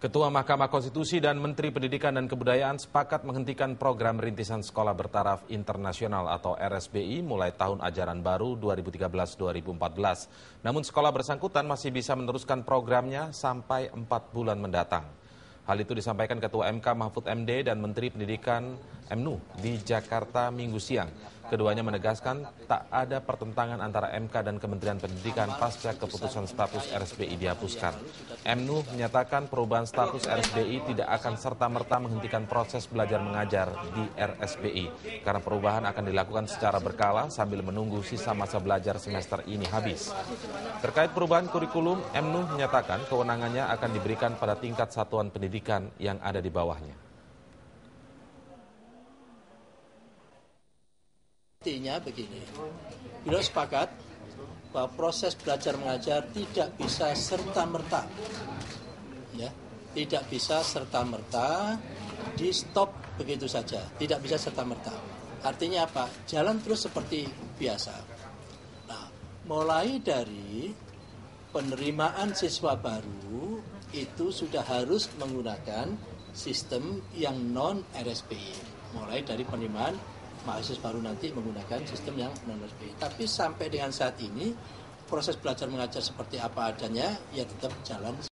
Ketua Mahkamah Konstitusi dan Menteri Pendidikan dan Kebudayaan sepakat menghentikan program rintisan sekolah bertaraf internasional atau RSBI mulai tahun ajaran baru 2013-2014. Namun sekolah bersangkutan masih bisa meneruskan programnya sampai 4 bulan mendatang. Hal itu disampaikan Ketua MK Mahfud MD dan Menteri Pendidikan MNU di Jakarta Minggu siang. Keduanya menegaskan tak ada pertentangan antara MK dan Kementerian Pendidikan pasca keputusan status RSBI dihapuskan. MNU menyatakan perubahan status RSBI tidak akan serta-merta menghentikan proses belajar mengajar di RSBI karena perubahan akan dilakukan secara berkala sambil menunggu sisa masa belajar semester ini habis. Terkait perubahan kurikulum, MNU menyatakan kewenangannya akan diberikan pada tingkat satuan pendidikan yang ada di bawahnya. Intinya begini, beliau sepakat bahwa proses belajar mengajar tidak bisa serta-merta, tidak bisa serta-merta di stop begitu saja, tidak bisa serta-merta. Artinya apa? Jalan terus seperti biasa. Nah, mulai dari penerimaan siswa baru itu sudah harus menggunakan sistem yang non RSBI, mulai dari penerimaan mahasiswa baru nanti menggunakan sistem yang non-RSBI. Tapi sampai dengan saat ini, proses belajar mengajar seperti apa adanya, ya tetap jalan.